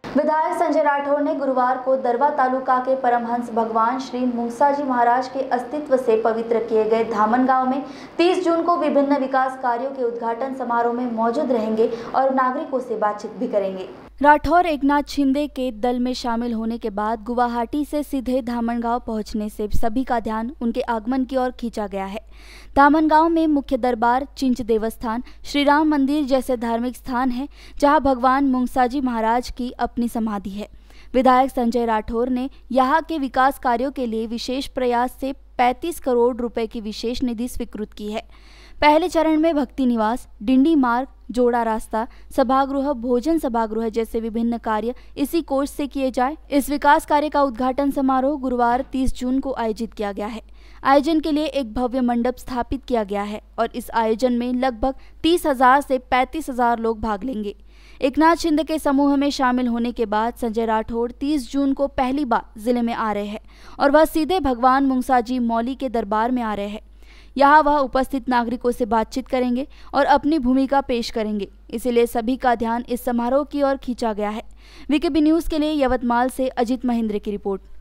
विधायक संजय राठौर ने गुरुवार को दरवा तालुका के परमहंस भगवान श्री मूसाजी महाराज के अस्तित्व से पवित्र किए गए धामन गांव में 30 जून को विभिन्न विकास कार्यों के उद्घाटन समारोह में मौजूद रहेंगे और नागरिकों से बातचीत भी करेंगे। राठौर एकनाथ शिंदे के दल में शामिल होने के बाद गुवाहाटी से सीधे धामनगांव पहुंचने से सभी का ध्यान उनके आगमन की ओर खींचा गया है। धामनगांव में मुख्य दरबार, चिंच देवस्थान, श्री राम मंदिर जैसे धार्मिक स्थान हैं, जहां भगवान मूसाजी महाराज की अपनी समाधि है। विधायक संजय राठौर ने यहां के विकास कार्यों के लिए विशेष प्रयास से 35 करोड़ रुपए की विशेष निधि स्वीकृत की है। पहले चरण में भक्ति निवास, डिंडी मार्ग, जोड़ा रास्ता, सभागृह, भोजन सभागृह जैसे विभिन्न कार्य इसी कोष से किए जाए। इस विकास कार्य का उद्घाटन समारोह गुरुवार 30 जून को आयोजित किया गया है। आयोजन के लिए एक भव्य मंडप स्थापित किया गया है और इस आयोजन में लगभग 30,000 से 35,000 लोग भाग लेंगे। एकनाथ शिंदे के समूह में शामिल होने के बाद संजय राठौर 30 जून को पहली बार जिले में आ रहे हैं और वह सीधे भगवान मूसाजी मौली के दरबार में आ रहे हैं। यहाँ वह उपस्थित नागरिकों से बातचीत करेंगे और अपनी भूमिका पेश करेंगे, इसीलिए सभी का ध्यान इस समारोह की ओर खींचा गया है। वीकेबी न्यूज़ के लिए यवतमाल से अजित महेंद्र की रिपोर्ट।